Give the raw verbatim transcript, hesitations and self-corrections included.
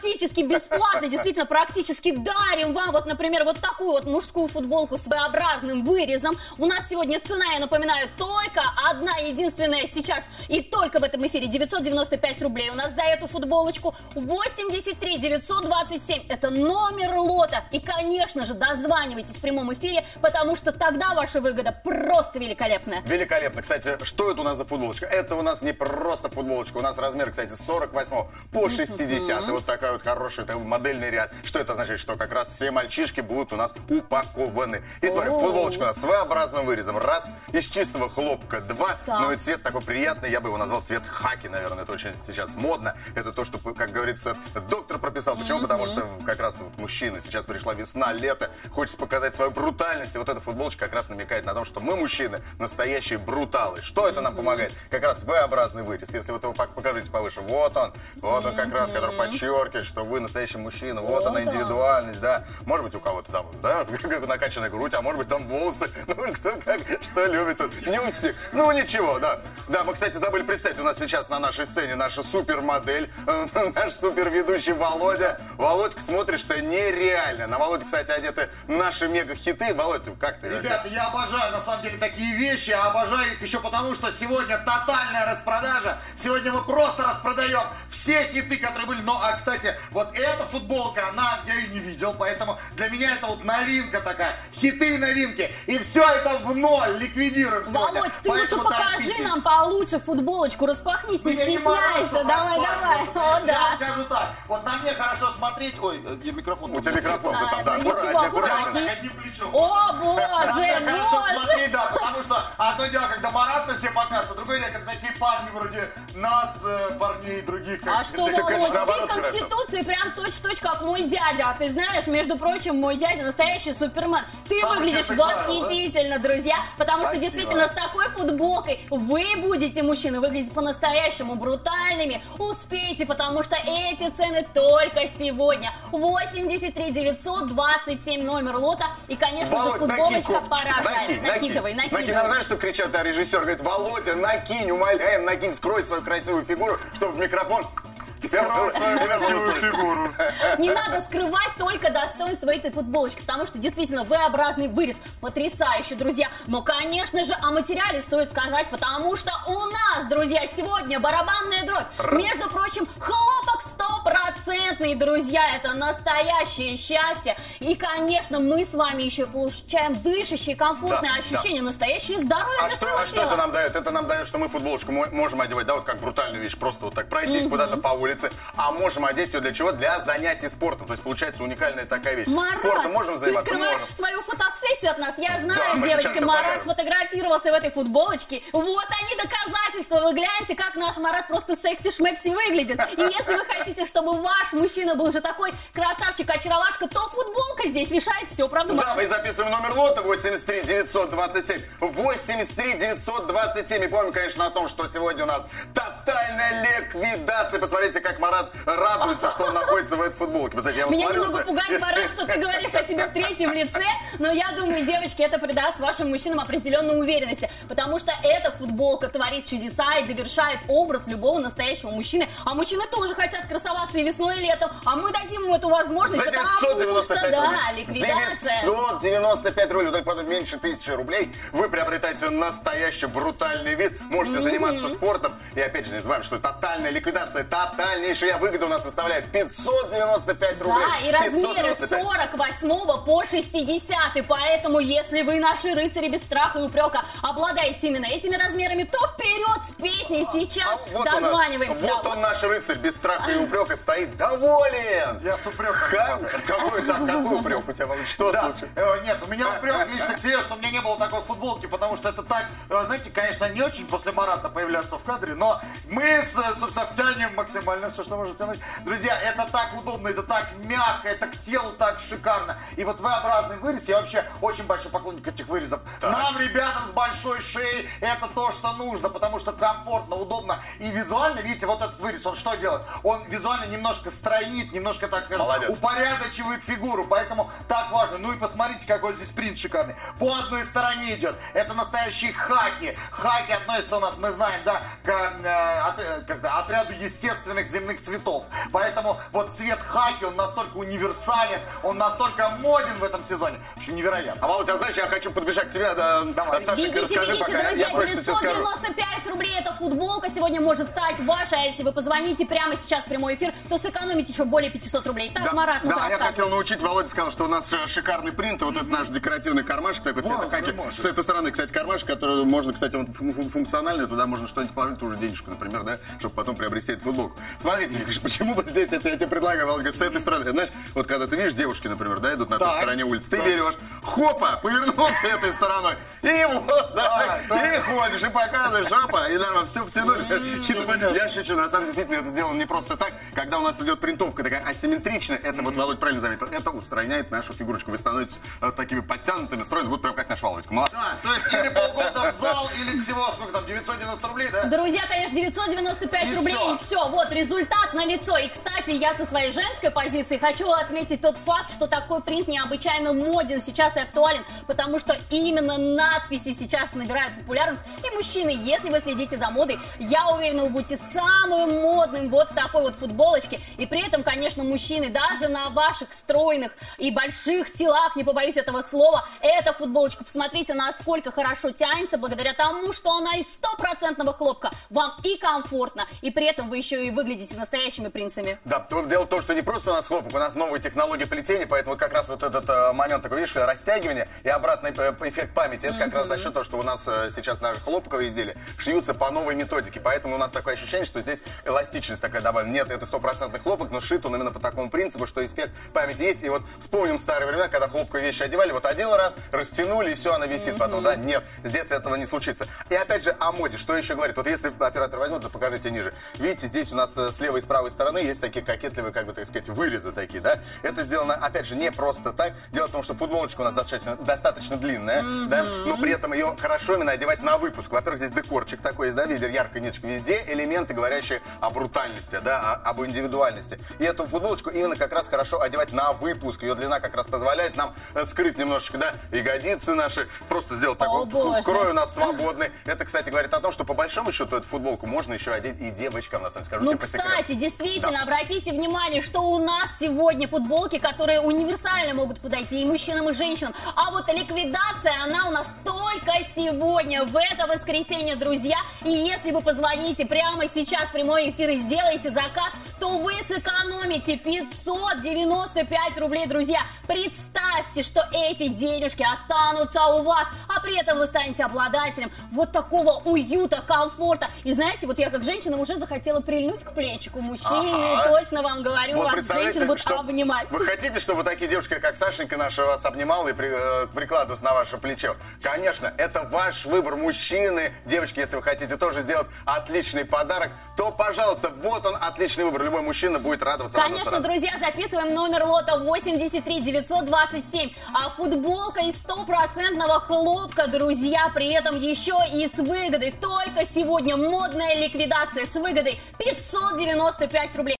практически бесплатно, действительно, практически дарим вам, вот, например, вот такую вот мужскую футболку с своеобразным вырезом. У нас сегодня цена, я напоминаю, только одна единственная сейчас и только в этом эфире, девятьсот девяносто пять рублей. У нас за эту футболочку восемьдесят три девятьсот двадцать семь. Это номер лота. И, конечно же, дозванивайтесь в прямом эфире, потому что тогда ваша выгода просто великолепная. Великолепно. Кстати, что это у нас за футболочка? Это у нас не просто футболочка. У нас размер, кстати, с сорок восьмого по шестидесятый. Вот такой вот хороший такой модельный ряд. Что это значит? Что как раз все мальчишки будут у нас упакованы. И смотрим, футболочка у нас с своеобразным вырезом. Раз. Из чистого хлопка. Два. Ну и цвет такой приятный. Я бы его назвал цвет хаки, наверное. Это очень сейчас модно. Это то, что, как говорится, доктор прописал. Почему? Mm-hmm. Потому что как раз вот мужчины. Сейчас пришла весна, лето. Хочется показать свою брутальность. И вот эта футболочка как раз намекает на то, что мы, мужчины, настоящие бруталы. Что это нам помогает? Как раз V-образный вырез. Если вот его покажите повыше. Вот он. Вот он как раз, который подчеркивает, что вы настоящий мужчина. Вот, вот она индивидуальность, да. Может быть, у кого-то там, да, накачанная грудь, а может быть, там волосы. Ну, кто как, что любит. Не у всех. Ну, ничего, да. Да, мы, кстати, забыли представить. У нас сейчас на нашей сцене наша супермодель, наш суперведущий Володя. Володька, смотришься нереально. На Володе, кстати, одеты наши мега-хиты. Володя, как ты? Ребята, я обожаю, на самом деле, такие вещи. А обожаю их еще потому, что сегодня тотальная распродажа. Сегодня мы просто распродаем все хиты, которые были. Ну, а, кстати, вот эта футболка, она, я ее не видел, поэтому для меня это вот новинка такая. Хиты и новинки. И все это в ноль ликвидируем сегодня. Володь, ты поэтому лучше покажи торопитесь. Нам получше футболочку. Распахнись, не стесняйся. Давай, давай. О, да. Я скажу так. Вот на мне хорошо смотреть. Ой, я микрофон. У тебя микрофон. А, там, да, ничего, аккуратнее, аккуратнее. Одним плечом. О, боже, боже. Смотреть, да, потому что одно дело, когда Марат на себе показывает, а другое дело, когда такие парни вроде нас, парней других. А что, Володь, ты конституции прям точь-в-точь, как мой дядя. А ты знаешь, между прочим, мой дядя настоящий супермен. Ты Самый выглядишь восхитительно, да? Друзья, потому Спасибо. Что действительно с такой футболкой вы будете, мужчины, выглядеть по-настоящему брутальными. Успейте, потому что эти цены только сегодня. восемьдесят три девятьсот двадцать семь номер лота. И, конечно Володь, же, футболочка поражает. Накинь, накидывай, накинь. накидывай. Нам знаешь, что кричат, а режиссер говорит: Володя, накинь, умоляем, накинь, скрой свою красивую фигуру, чтобы в микрофон... фигуру. Не надо скрывать только достоинство этой футболочки, потому что действительно V-образный вырез потрясающий, друзья. Но, конечно же, о материале стоит сказать, потому что у нас, друзья, сегодня барабанная дробь. Раз. Между прочим, хлопок стопроцентный, друзья, это настоящее счастье. И, конечно, мы с вами еще получаем дышащие, комфортные да, ощущения, да. настоящее здоровье. А, что, а что это нам дает? Это нам дает, что мы футболочку можем одевать, да, вот как брутальную вещь, просто вот так пройтись mm-hmm. куда-то по улице. А можем одеть ее для чего? Для занятий спортом. То есть получается уникальная такая вещь. Марат, спортом можем заниматься? Ты скрываешь можем. свою фотосессию от нас. Я знаю, да, девочки, Марат покажем. Сфотографировался в этой футболочке. Вот они доказательства. Вы гляньте, как наш Марат просто секси-шмекси выглядит. И если вы хотите, чтобы ваш мужчина был же такой красавчик-очаровашка, то футболка здесь решает все, правда, Марат? Да, мы записываем номер лота восемьдесят три девятьсот двадцать семь. восемьдесят три девятьсот двадцать семь. И помним, конечно, о том, что сегодня у нас тотальная ликвидация. Посмотрите, как Марат радуется, что он находится в этой футболке. Я Меня немного пугает, Марат, что ты говоришь о себе в третьем лице, но я думаю, девочки, это придаст вашим мужчинам определенную уверенность, потому что эта футболка творит чудеса и довершает образ любого настоящего мужчины. А мужчины тоже хотят красоваться и весной, и летом, а мы дадим им эту возможность, за девятьсот девяносто пять потому что, рублей. да, ликвидация. девятьсот девяносто пять рублей, только потом меньше тысячи рублей, вы приобретаете настоящий брутальный вид, можете mm-hmm. заниматься спортом, и опять же не забываем, что тотальная ликвидация, тотальнейшая выгода у нас составляет пятьсот девяносто пять рублей. Да, и размеры с сорок восьмого по шестидесятый, поэтому если вы наши рыцари без страха и упрека обладаете именно этими размерами, то вперед с песней сейчас а вот дозваниваемся. Вот он, наш рыцарь без страха и упрека стоит доволен. Я с упреком. Какой, да, какой упрек у тебя, Володь? Что да. случилось? Э, нет, у меня упрек лично к себе, что у меня не было такой футболки, потому что это так, э, знаете, конечно, не очень после Марата появляться в кадре, но мы, с, собственно, втянем максимально все, что можем втянуть. Друзья, это так удобно, это так мягко, это к телу так шикарно. И вот V-образный вырез, я вообще очень большой поклонник этих вырезов. Так. Нам, ребятам с большой шеей, это то, что нужно, потому что комфортно, удобно. И визуально, видите, вот этот вырез, он что делает? Он визуально немножко стройнит, немножко, так скажем, Молодец. упорядочивает фигуру, поэтому так важно. Ну и посмотрите, какой здесь принт шикарный. По одной стороне идет, это настоящие хаки. Хаки относятся у нас, мы знаем, да, к от, как-то, отряду естественных земных цветов. Поэтому вот цвет хаки, он настолько универсален, он настолько моден в этом сезоне. В общем, невероятно. А вот, ты знаешь, я хочу подбежать к тебе, да, Давай. Сашенька, Бегите, расскажи, бегите, пока друзья, я кое-что тебе скажу. девятьсот девяносто пять рублей эта футболка сегодня может стать вашей, а если вы позвоните прямо сейчас в прямой эфир, то сэкономите еще более пятисот рублей. Так, Да, Марат, ну да, ты а я рассказывай. хотел научить, Володя сказал, что у нас э, шикарный принт, вот это наш декоративный кармашек такой цвета хаки. С этой стороны, кстати, кармашек, который можно, кстати, он фун- функциональный, туда можно что-нибудь положить, ту же денежку, например, да, чтобы потом приобрести эту футболку. Смотрите, Викаш, почему бы здесь, это я тебе предлагаю, Володя, с этой стороны, знаешь, вот когда ты видишь, девушки, например, да, идут на той Так. стороне улицы, ты Так. берешь, хопа, повернулся этой стороной, и вот, да, Так, и ходишь, и показываешь, опа, и нам все втянули. Я шучу, на самом деле, действительно, это сделано не просто так, когда у нас идет принтовка такая асимметричная, это вот Володь правильно заметил, это устраняет нашу фигурочку. Вы становитесь э, такими подтянутыми, стройными, вот прям как наш Володька. Молодец. Да, то есть или полгода в зал, или всего, сколько там, девятьсот девяносто рублей, да? Друзья, конечно, девятьсот девяносто пять И рублей, всё. и все. Вот, результат налицо. И, кстати, я со своей женской позиции хочу отметить тот факт, что такой принт необычайно моден сейчас и актуален, потому что именно надписи сейчас набирают популярность. И, мужчины, если вы следите за модой, я уверена, вы будете самым модным вот в такой вот футболочке. И при этом, конечно, мужчины, даже на ваших стройных и больших телах, не побоюсь этого слова, эта футболочка, посмотрите, насколько хорошо тянется, благодаря тому, что она из стопроцентного хлопка. Вам и комфортно, и при этом вы еще и выглядите настоящими принцами. Да, то- дело в том, что не просто у нас хлопок, у нас новые технологии плетения, поэтому как раз вот этот э, момент такой, видишь, растягивания и обратный э, эффект памяти, это как раз за счет того, что у нас э, сейчас наши хлопковые изделия шьются по новой методике, поэтому у нас такое ощущение, что здесь эластичность такая добавлена. Нет, это стопроцентный хлопок, но шит он именно по такому принципу, что эффект памяти есть. И вот вспомним старые времена, когда хлопковые вещи одевали, вот один раз растянули, и все, она висит потом, да? Нет, здесь этого не случится. И опять же о моде, что еще говорит? Вот если оператор возьмет, то покажите ниже. Видите, здесь у нас э, с левой и с правой стороны есть такие кокетливые, как бы, так сказать, вырезы такие, да? Это сделано, опять же, не просто так. Дело в том, что футболочка у нас достаточно, достаточно длинная, да? Но при этом ее хорошо именно одевать на выпуск. Во-первых, здесь декорчик такой есть, да, видите, яркая ниточка. Везде элементы, говорящие о брутальности, да, о- об индивидуальности. И эту футболочку именно как раз хорошо одевать на выпуск. Ее длина как раз позволяет нам э, скрыть немножечко, да, ягодицы наши, просто сделать такой боже. крой у нас свободный. Это, кстати, говорит о том, что по большому счету эту футболку можно еще одеть и девочкам, на самом деле, скажу Ну, тебе по секрету. кстати, действительно, Да. обратите внимание, что у нас сегодня футболки, которые универсально могут подойти и мужчинам, и женщинам. А вот ликвидация, она у нас только сегодня, в это воскресенье, друзья. И если вы позвоните прямо сейчас в прямой эфир и сделаете заказ, то вы сэкономите пятьсот девяносто пять рублей, друзья. Представьте, что эти денежки останутся у вас, а при этом вы станете обладателем вот такого уюта, комфорта. И знаете, вот я как женщина уже захотела прильнуть к плечику мужчине, Ага. точно вам говорю, Вот вас представляете, женщины будут что обнимать. Вы хотите, чтобы такие девушки, как Сашенька наша, вас обнимала и при, э, прикладывалась на ваше плечо? Конечно, это ваш выбор, мужчины. Девочки, если вы хотите тоже сделать отличный подарок, то, пожалуйста, вот он, отличный выбор. Любой мужчина будет радоваться. Конечно, радоваться, друзья, записываем номер лота восемьдесят три девятьсот двадцать семь. А футболка из стопроцентного хлопка, друзья, при этом еще и с выгодой. Только сегодня модная ликвидация с выгодой пятьсот девяносто пять рублей.